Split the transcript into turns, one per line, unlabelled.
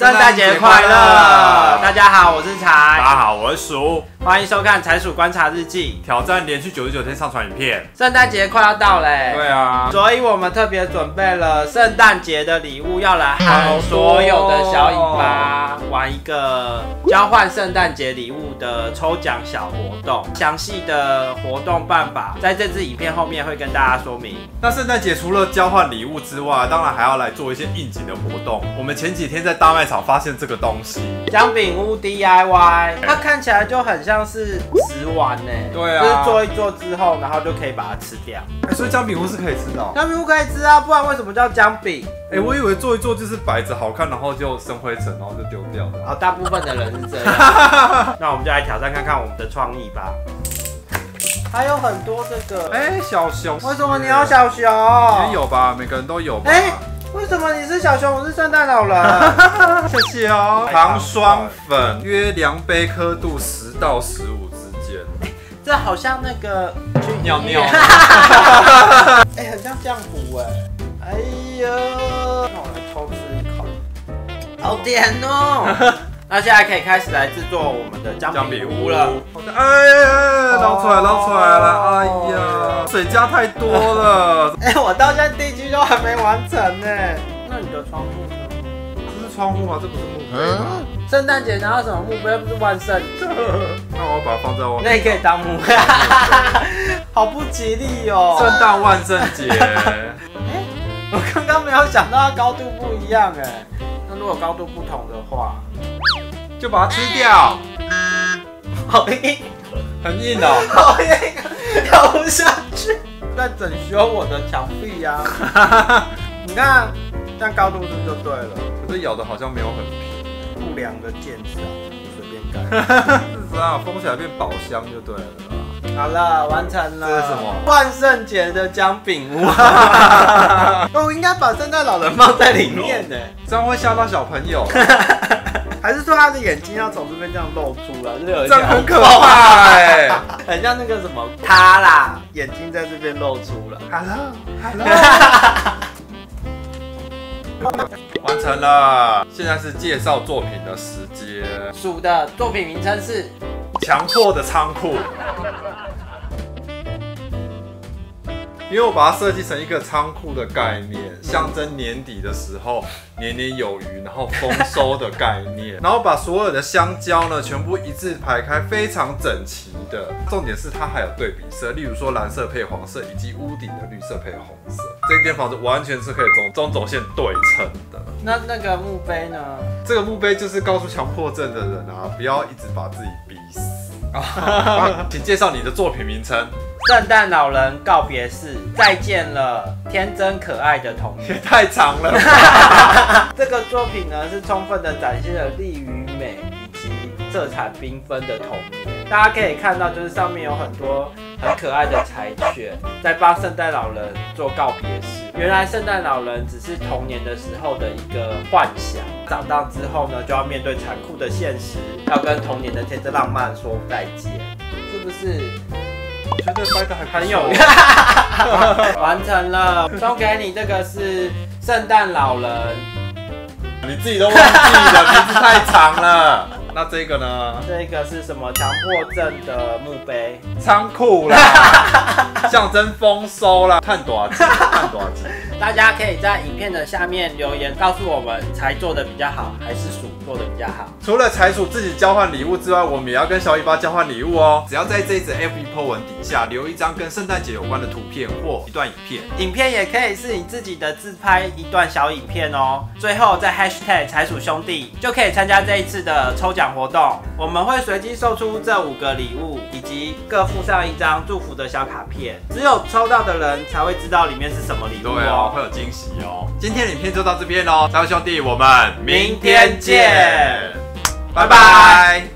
圣诞节快乐！大家好，我是柴。
大家好，我是鼠。
欢迎收看柴鼠观察日记，
挑战连续99天上传影片。
圣诞节快要到嘞，
对啊，
所以我们特别准备了圣诞节的礼物，要来和所有的小尾巴玩一个交换圣诞节礼物的抽奖小活动。详细的活动办法在这支影片后面会跟大家说明。
那圣诞节除了交换礼物之外，当然还要来做一些应景的活动。我们前几天在大卖场发现这个东西，
姜饼屋 DIY， 它看起来就很像是食玩呢。
对啊，
就是做一做之后，然后就可以把它吃掉。
所以姜饼屋是可以吃的。
姜饼屋可以吃啊，不然为什么叫姜饼？
我以为做一做就是摆着好看，然后就生灰尘，然后就丢掉的。
大部分的人是这样。那我们就来挑战看看我们的创意吧。还有很多这个，
小熊。
为什么你要小熊？
也有吧，每个人都有吧。
为什么你是小熊，我是圣诞老人？
谢谢哦。糖霜粉约量杯刻度10到15之间。
这好像那个
去尿尿。
很像浆糊哎呀，那我来偷吃一口，好甜哦。那现在可以开始来制作我们的姜饼屋了。
捞出来，捞出来了！哎呀，水加太多了。
我到现在地基都还没完成呢。那你的窗户呢？
这是窗户吗？这不是墓碑吗？
圣诞节拿到什么墓碑？不是万圣节。
那我要把它放在外面。
那也可以当墓碑。好不吉利哦。
圣诞万圣节。
我刚刚没有想到它高度不一样哎。那如果高度不同的话，
就把它吃掉。
好硬，
很硬哦。
好硬，咬不下去。在整修我的墙壁呀。你看，这样高度是不是就对了？
可是咬的好像没有很平。
不良的建设，随便改。
是啊，封起来变宝箱就对了啦。
好了，完成了。
这是什么？
万圣节的姜饼屋。我应该把圣诞老人放在里面呢，
这样会吓到小朋友。
还是说他的眼睛要从这边这样露出来，就是有一
这样很可怕哎，
很像那个什么他啦，眼睛在这边露出了。
Hello。完成了，现在是介绍作品的时间。
鼠的作品名称是
强迫的仓库。因为我把它设计成一个仓库的概念，象征年底的时候年年有余，然后丰收的概念。然后把所有的香蕉呢全部一字排开，非常整齐的。重点是它还有对比色，例如说蓝色配黄色，以及屋顶的绿色配红色。这间房子完全是可以中轴线对称的。
那个墓碑呢？
这个墓碑就是告诉强迫症的人啊，不要一直把自己逼死。请介绍你的作品名称。
圣诞老人告别式，再见了，天真可爱的童年。
也太长了吧。
这个作品呢，是充分的展现了力与美以及色彩缤纷的童年。大家可以看到，就是上面有很多很可爱的柴犬在帮圣诞老人做告别式。原来圣诞老人只是童年的时候的一个幻想，长大之后呢，就要面对残酷的现实，要跟童年的天真浪漫说再见，是不是？
我觉得拍的还
很有完成了，送给你。这个是圣诞老人，
你自己都忘记了，名字太长了。那这个呢？
这个是什么？强迫症的墓碑，
仓库啦，象征丰收啦，探多少集？探多少集？
大家可以在影片的下面留言，告诉我们柴做的比较好，还是鼠做的比较好。
除了柴鼠自己交换礼物之外，我们也要跟小尾巴交换礼物哦。只要在这一则 FB po 文底下留一张跟圣诞节有关的图片或一段影片，
影片也可以是你自己的自拍一段小影片哦。最后再 hashtag 柴鼠兄弟，就可以参加这一次的抽奖活动。我们会随机售出这5个礼物，以及各附上一张祝福的小卡片。只有抽到的人才会知道里面是什么礼物哦。
对哦，会有惊喜哦。今天的影片就到这边喽，柴鼠兄弟，我们
明天见，
拜拜。